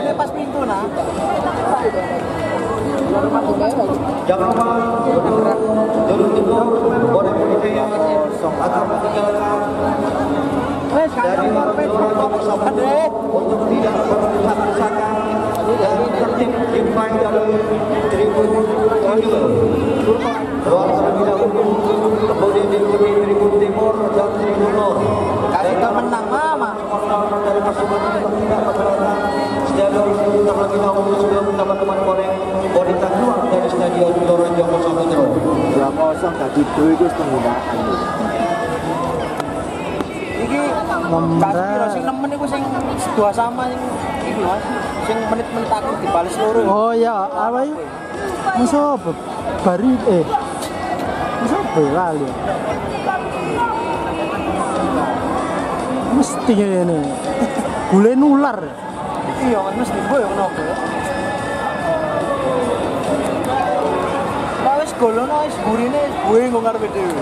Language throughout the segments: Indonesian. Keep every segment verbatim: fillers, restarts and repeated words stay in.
Ini pas pintu nah. Jangan lupa jalur timur boleh berhenti atau meninggalkan dari gelora bersama untuk tidak berdesak-desakan dan tertib dimulai dari tribun terakhir. Ruang terlebih dahulu, kemudian diikuti tribun timur dan tribun nor. Kasih menang mama. Dari pasukan yang tidak keberatan stadion terlebih dahulu sebelum teman-teman goreng wanita keluar dari stadion Gelora Joko Samudro. dua kosong tadi itu itu penggunaan. Iki kasih kira sing nemen iku sing dua sama sing iki Mas. Sing menit-menit aku dibales loro. Oh iya, apa iki? Musuh apa? Bari eh. Musuh apa lali? Mesti ngene. Gule nular. Iya, kan mesti boyo ngono. Wis golono wis gurine gue nggo ngarepe dhewe.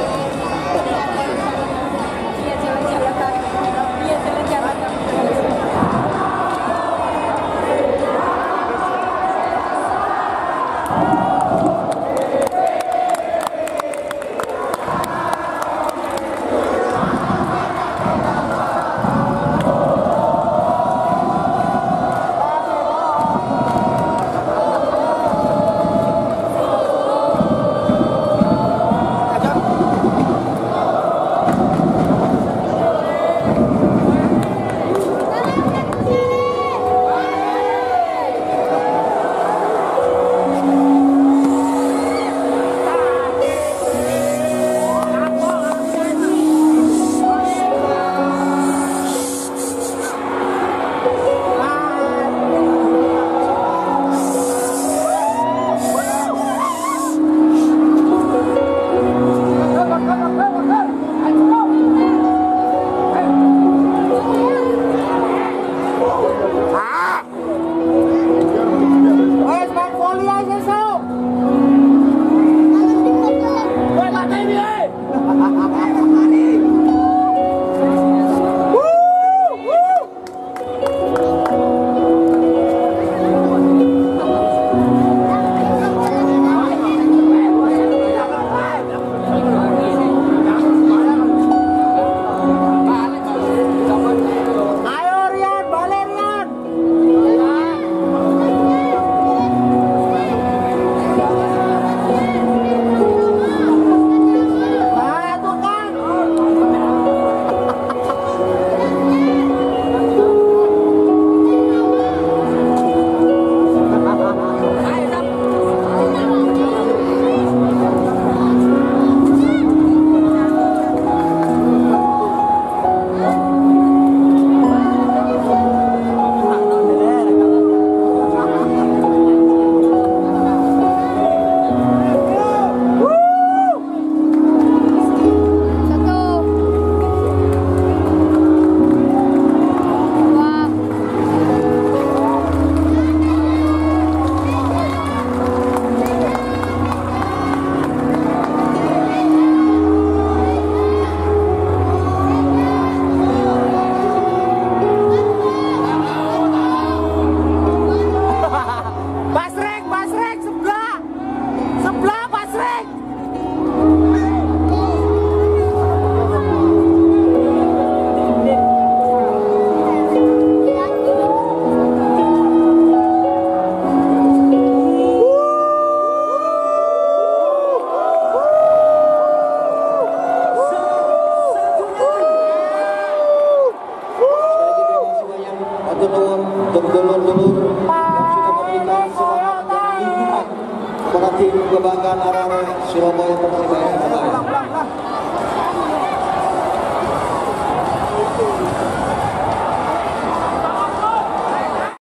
kebanggaan arah Surabaya Persibaya.